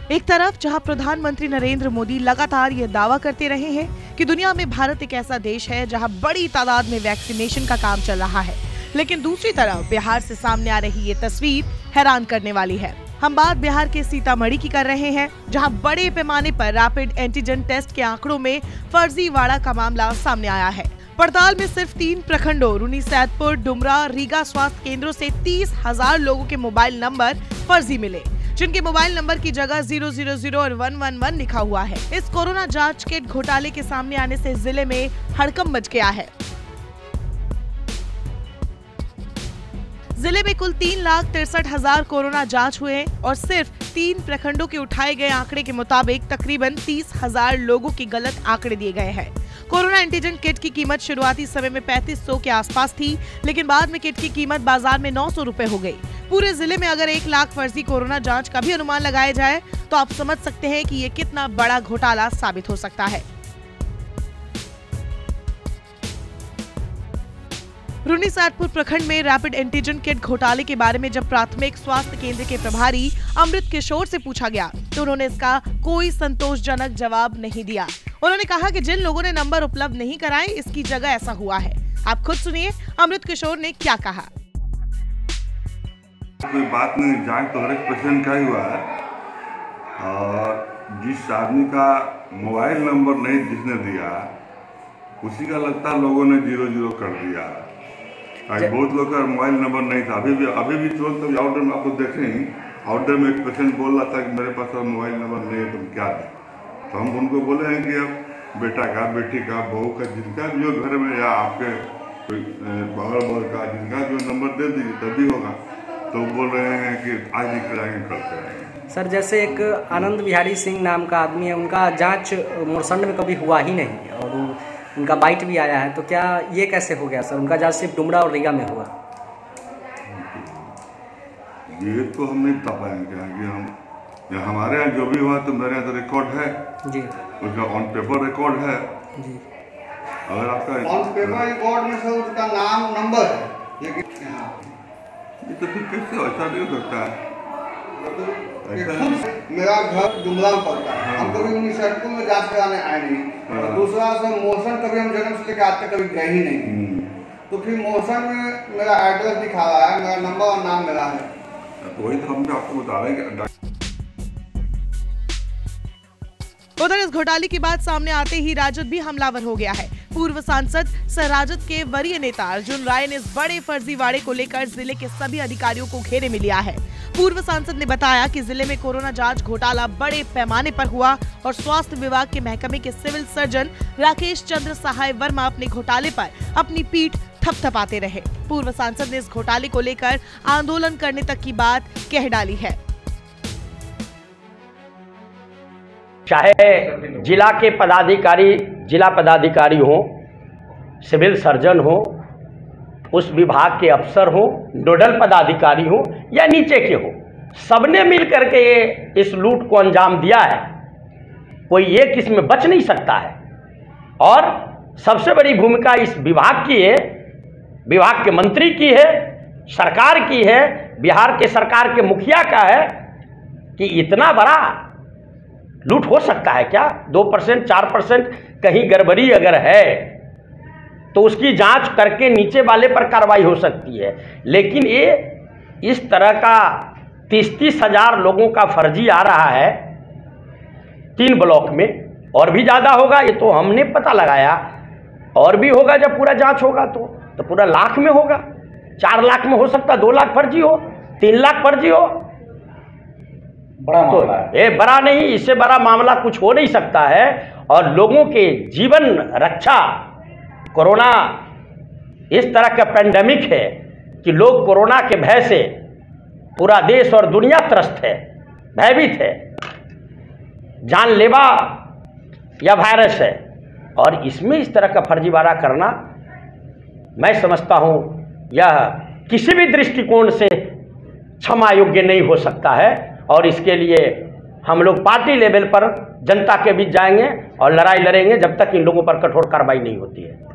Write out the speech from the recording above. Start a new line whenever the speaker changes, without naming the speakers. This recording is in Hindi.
एक तरफ जहां प्रधानमंत्री नरेंद्र मोदी लगातार ये दावा करते रहे हैं कि दुनिया में भारत एक ऐसा देश है जहां बड़ी तादाद में वैक्सीनेशन का काम चल रहा है, लेकिन दूसरी तरफ बिहार से सामने आ रही ये तस्वीर हैरान करने वाली है। हम बात बिहार के सीतामढ़ी की कर रहे हैं, जहां बड़े पैमाने पर रैपिड एंटीजन टेस्ट के आंकड़ों में फर्जीवाड़ा का मामला सामने आया है। पड़ताल में सिर्फ 3 प्रखंडों रूनी सैदपुर, डुमरा, रीगा स्वास्थ्य केंद्रों से 30,000 लोगों के मोबाइल नंबर फर्जी मिले, जिनके मोबाइल नंबर की जगह 000 और 111 लिखा हुआ है। इस कोरोना जांच किट घोटाले के सामने आने से जिले में हड़कंप मच गया है। जिले में कुल 3,63,000 कोरोना जांच हुए और सिर्फ 3 प्रखंडों के उठाए गए आंकड़े के मुताबिक तकरीबन 30,000 लोगों के गलत आंकड़े दिए गए हैं। कोरोना एंटीजन किट की कीमत शुरुआती समय में 3500 के आसपास थी, लेकिन बाद में किट की कीमत बाजार में 900 रुपए हो गई। पूरे जिले में अगर 1 लाख फर्जी कोरोना जांच का भी अनुमान लगाया जाए तो आप समझ सकते हैं कि ये कितना बड़ा घोटाला साबित हो सकता है। रूनी सैदपुर प्रखंड में रैपिड एंटीजन किट घोटाले के बारे में जब प्राथमिक स्वास्थ्य केंद्र के प्रभारी अमृत किशोर से पूछा गया तो उन्होंने इसका कोई संतोषजनक जवाब नहीं दिया। उन्होंने कहा कि जिन लोगों ने नंबर उपलब्ध नहीं कराए, इसकी जगह ऐसा हुआ है। आप खुद सुनिए अमृत किशोर ने क्या कहा।
कोई बात नहीं, जांच तो हर एक पेशेंट का ही हुआ है और जिस आदमी का मोबाइल नंबर नहीं जिसने दिया उसी का लगता है लोगों ने 0-0 कर दिया। बहुत लोग का मोबाइल नंबर नहीं था। अभी भी तुरंत आउटर में आपको देखें, आउटर में एक पेशेंट बोल रहा था कि मेरे पास मोबाइल नंबर नहीं है, तुम क्या दें। तो हम उनको बोले हैं कि अब बेटा का, बेटी का, बहू का, जिनका जो घर में या आपके बगल का जिनका जो नंबर दे दीजिए तभी होगा। तो बोल रहे हैं कि आज ही कराएंगे, करते हैं।
सर, जैसे एक आनंद बिहारी सिंह नाम का आदमी है, उनका जांच मोरसंड में कभी हुआ ही नहीं और उनका बाइट भी आया है, तो क्या ये कैसे हो गया सर? उनका जांच सिर्फ डुमरा और रीगा में हुआ।
ये तो हम नहीं बता पाएंगे कि हमारे यहाँ जो भी हुआ तो मेरे यहाँ तो रिकॉर्ड है जी, उसका ऑन पेपर रिकॉर्ड है जी। अगर आपका
ऑन पेपर रिकॉर्ड में सर उसका नाम नंबर है, लेकिन
ये तो फिर कैसे ऐसा नहीं हो सकता है।
मेरा घर डुमरा में पड़ता है, हम कभी उन्हीं सड़कों में जांच कराने आए नहीं। और दूसरा सर मोशन कभी हम जन्म से लेकर आज तक कभी गए ही नहीं। तो फिर मोशन में मेरा एड्रेस दिखा रहा है, मेरा नंबर और नाम मेरा है,
तो वही तो हम आपको बता रहे हैं।
उधर इस घोटाले की बात सामने आते ही राजद भी हमलावर हो गया है। पूर्व सांसद सर राजद के वरीय नेता अर्जुन राय ने इस बड़े फर्जीवाड़े को लेकर जिले के सभी अधिकारियों को घेरे में लिया है। पूर्व सांसद ने बताया कि जिले में कोरोना जांच घोटाला बड़े पैमाने पर हुआ और स्वास्थ्य विभाग के महकमे के सिविल सर्जन राकेश चंद्र सहाय वर्मा अपने घोटाले पर अपनी पीठ थपथपाते रहे। पूर्व सांसद ने इस घोटाले को लेकर आंदोलन करने तक की बात कह डाली है।
चाहे जिला के पदाधिकारी, जिला पदाधिकारी हो, सिविल सर्जन हो, उस विभाग के अफसर हो, नोडल पदाधिकारी हो या नीचे के हो, सबने मिल करके ये इस लूट को अंजाम दिया है। कोई एक इसमें बच नहीं सकता है और सबसे बड़ी भूमिका इस विभाग की है, विभाग के मंत्री की है, सरकार की है, बिहार के सरकार के मुखिया का है कि इतना बड़ा लूट हो सकता है क्या? 2%, 4% कहीं गड़बड़ी अगर है तो उसकी जांच करके नीचे वाले पर कार्रवाई हो सकती है, लेकिन ये इस तरह का 30-30 हजार लोगों का फर्जी आ रहा है 3 ब्लॉक में, और भी ज़्यादा होगा ये तो हमने पता लगाया, और भी होगा जब पूरा जांच होगा तो पूरा लाख में होगा, 4 लाख में हो सकता, 2 लाख फर्जी हो, 3 लाख फर्जी हो।
बड़ा
तो ये बड़ा नहीं, इससे बड़ा मामला कुछ हो नहीं सकता है। और लोगों के जीवन रक्षा, कोरोना इस तरह का पेंडेमिक है कि लोग कोरोना के भय से, पूरा देश और दुनिया त्रस्त है, भयभीत है, जानलेवा या वायरस है, और इसमें इस तरह का फर्जीवाड़ा करना मैं समझता हूं यह किसी भी दृष्टिकोण से क्षमा योग्य नहीं हो सकता है। और इसके लिए हम लोग पार्टी लेवल पर जनता के बीच जाएंगे और लड़ाई लड़ेंगे जब तक इन लोगों पर कठोर कार्रवाई नहीं होती है।